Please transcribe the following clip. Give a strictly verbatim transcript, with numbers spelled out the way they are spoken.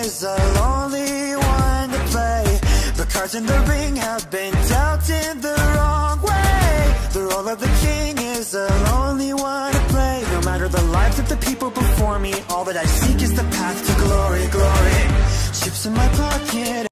is a lonely one to play. The cards in the ring have been dealt in the wrong way. The role of the king is a lonely one to play. No matter the lives of the people before me, all that I seek is the path to glory, glory. Chips in my pocket.